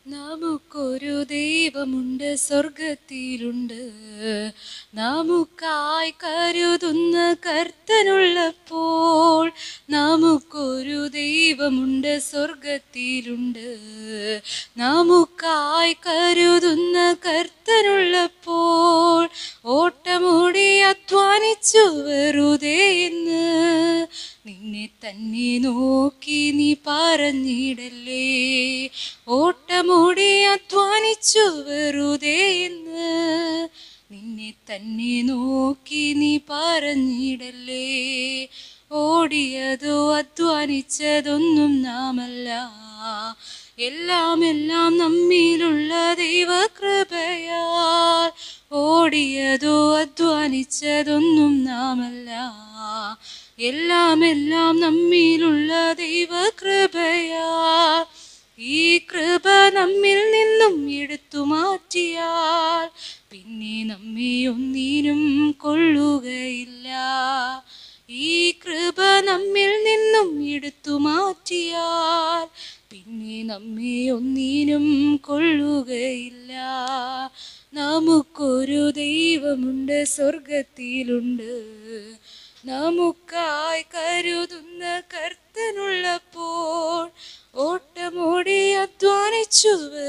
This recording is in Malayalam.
നമുക്കൊരു ദൈവമുണ്ട്, സ്വർഗത്തിലുണ്ട്. നമുക്കായി കരുതുന്ന കർത്തനുള്ളപ്പോൾ. നമുക്കൊരു ദൈവമുണ്ട്, സ്വർഗത്തിലുണ്ട്. നമുക്കായി കരുതുന്ന കർത്തനുള്ളപ്പോൾ. ഓട്ടമോടി അധ്വാനിച്ചു വെറുതെ എന്ന് നിന്നെ തന്നെ നോക്കി നീ പറഞ്ഞിടല്ലേ. ഓട്ടമോടി അധ്വാനിച്ചു വെറുതെ എന്ന് നിന്നെ തന്നെ നോക്കി നീ പറഞ്ഞിടല്ലേ. ഓടിയതോ അധ്വാനിച്ചതൊന്നും നാമല്ല, എല്ലാം നമ്മിലുള്ള ദൈവകൃപയാൽ. ഓടിയതോ അധ്വാനിച്ചതൊന്നും നാമല്ല, എല്ലാം നമ്മിലുള്ള ദൈവകൃപയാൽ. ഈ കൃപ നമ്മിൽ നിന്നും എടുത്തു മാറ്റിയാൽ പിന്നെ നമ്മെ ഒന്നിനും കൊള്ളുകയില്ല. ഈ കൃപ നമ്മിൽ നിന്നും എടുത്തു മാറ്റിയാൽ പിന്നെ നമ്മെ ഒന്നിനും കൊള്ളുകയില്ല. നമുക്കൊരു ദൈവമുണ്ട്, സ്വർഗത്തിലുണ്ട്. നമുക്കായി കരുതുന്ന കർത്തനുള്ളപ്പോൾ. ഓട്ടമോടി അധ്വാനിച്ചു